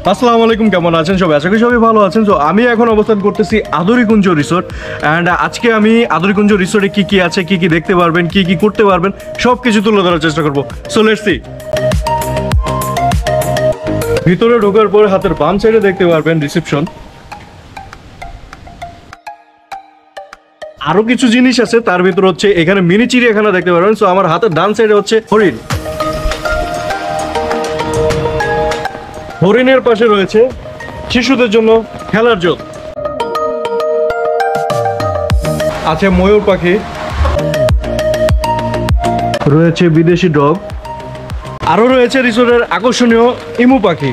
আসসালামু আলাইকুম, কেমন আছেন সবাই? আশা করি সবাই ভালো আছেন। তো আমি এখন অবস্থান করতেছি আদুরিকুঞ্জ রিসোর্ট অ্যান্ড আজকে আমি আদুরিকুঞ্জ রিসোর্টে কি কি আছে, কি কি দেখতে পারবেন, কি কি করতে পারবেন সব কিছু তুলে ধরার চেষ্টা করবো। So let's see. ভিতরে ঢোকার পর হাতের বাম সাইডে দেখতে পারবেন রিসেপশন। আরো কিছু জিনিস আছে, তার ভিতর হচ্ছে এখানে মিনি চিড়িয়াখানা দেখতে পারবেন। সো আমার হাতের ডান সাইডে হচ্ছে হরিণ। হরিণের পাশে রয়েছে শিশুদের জন্য খেলার জোন, আছে ময়ূর পাখি, রয়েছে বিদেশি ডগ, আরো রয়েছে রিসোর্টের আকর্ষণীয় ইমু পাখি।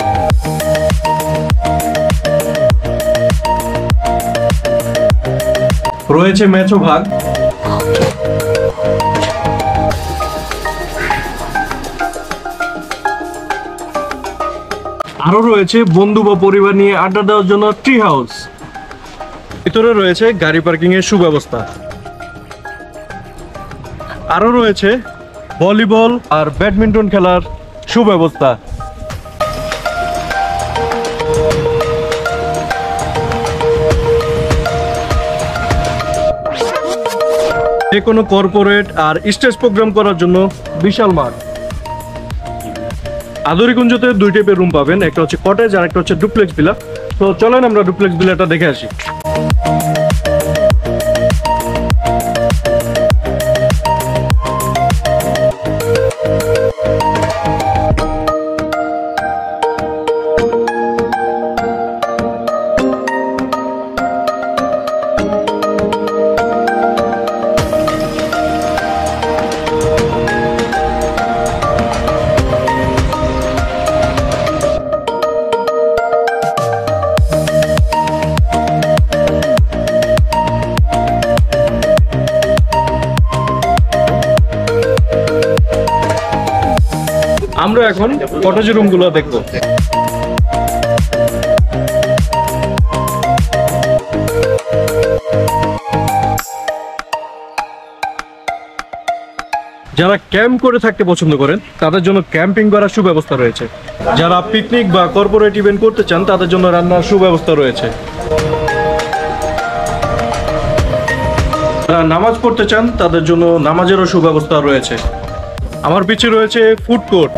রয়েছে মেছো ভাগ, আরো রয়েছে বন্ধু বা পরিবার নিয়ে আড্ডা দেওয়ার জন্য ট্রি হাউস। ভিতরে রয়েছে গাড়ি পার্কিং এর সুব্যবস্থা। আরো রয়েছে ভলিবল আর ব্যাডমিন্টন খেলার সুব্যবস্থা। যে কোনো কর্পোরেট আর স্টেজ প্রোগ্রাম করার জন্য বিশাল মাঠ। আদুরিকুঞ্জতে দুই টাইপের রুম পাবেন, একটা হচ্ছে কটেজ আর একটা হচ্ছে ডুপ্লেক্স ভিলা। তো চলেন আমরা ডুপ্লেক্স ভিলাটা দেখে আসি। আমরা এখন কটেজের রুমগুলো দেখব। যারা ক্যাম্প করে থাকতে পছন্দ করেন তাদের জন্য ক্যাম্পিং করার সুব্যবস্থা রয়েছে। যারা পিকনিক বা কর্পোরেট ইভেন্ট করতে চান তাদের জন্য রান্নার সুব্যবস্থা রয়েছে। যারা নামাজ পড়তে চান তাদের জন্য নামাজেরও সুব্যবস্থা রয়েছে। আমার পিছে রয়েছে ফুড কোর্ট।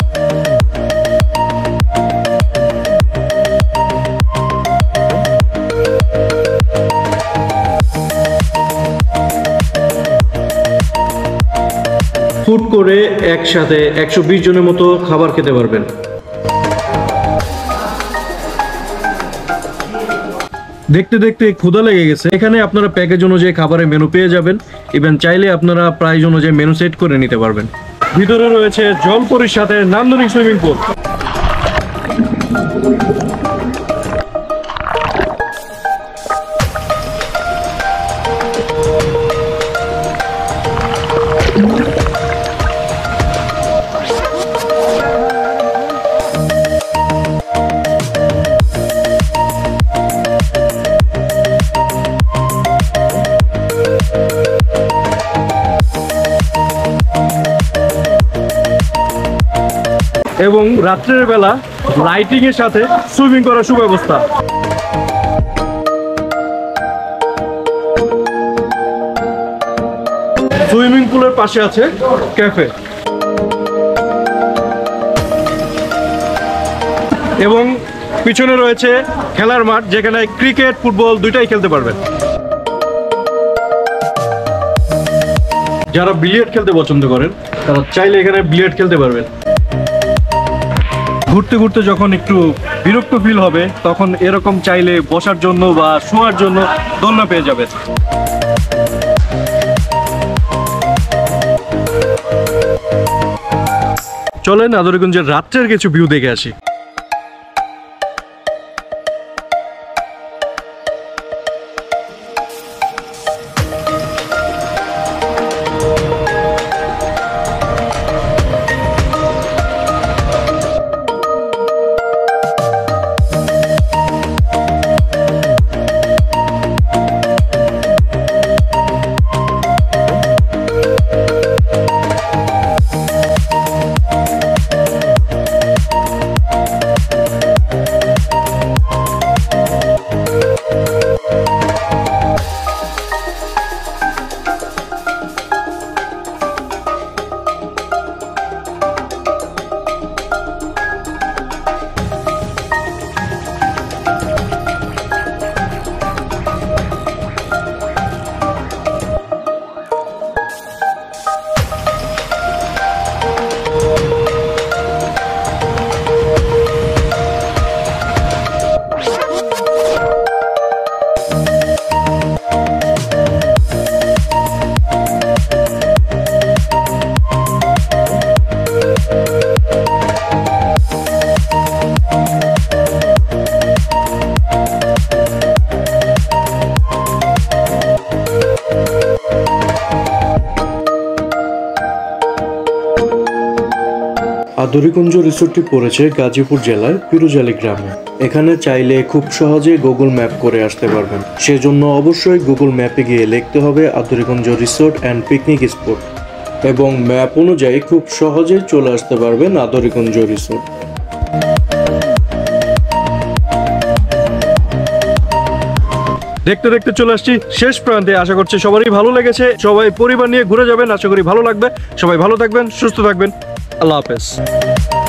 ফুড করে একসাথে 120 জনের মতো খাবার খেতে পারবেন। দেখতে দেখতে ক্ষুধা লেগে গেছে। এখানে আপনারা প্যাকেজ অনুযায়ী খাবারের মেনু পেয়ে যাবেন। ইভেন চাইলে আপনারা প্রাইস অনুযায়ী মেনু সেট করে নিতে পারবেন। ভিতরে রয়েছে জলপরির সাথে নান্দনিক সুইমিং পুল। এবং রাত্রের বেলা লাইটিং এর সাথে সুইমিং করার সুব্যবস্থা। সুইমিং পুলের পাশে আছে ক্যাফে এবং পিছনে রয়েছে খেলার মাঠ, যেখানে ক্রিকেট ফুটবল দুইটাই খেলতে পারবেন। যারা বিলিয়ার্ড খেলতে পছন্দ করেন তারা চাইলে এখানে বিলিয়ার্ড খেলতে পারবেন। ঘুরতে ঘুরতে যখন একটু বিরক্ত ফিল হবে তখন এরকম চাইলে বসার জন্য বা শোয়ার জন্য দোলনা পেয়ে যাবেন। চলেন আদুরিকুঞ্জের রাত্রের কিছু ভিউ দেখে আসি। আদুরিকুঞ্জ রিসোর্টটি পড়েছে গাজীপুর জেলার পিরুজালি গ্রামে। এখানে চাইলে খুব সহজে গুগল ম্যাপ করে আসতে পারবেন। সেজন্য অবশ্যই গুগল ম্যাপে গিয়ে লিখতে হবে Adurikunja resort and picnic spot, এবং ম্যাপ অনুযায়ী খুব সহজেই চলে আসতে পারবেন আদুরিকুঞ্জ রিসোর্ট। দেখতে দেখতে চলে আসছি শেষ প্রান্তে। আশা করছি সবারই ভালো লেগেছে। সবাই পরিবার নিয়ে ঘুরে যাবেন, আশা করি ভালো লাগবে। সবাই ভালো থাকবেন, সুস্থ থাকবেন। আল্লাহ হাফেজ।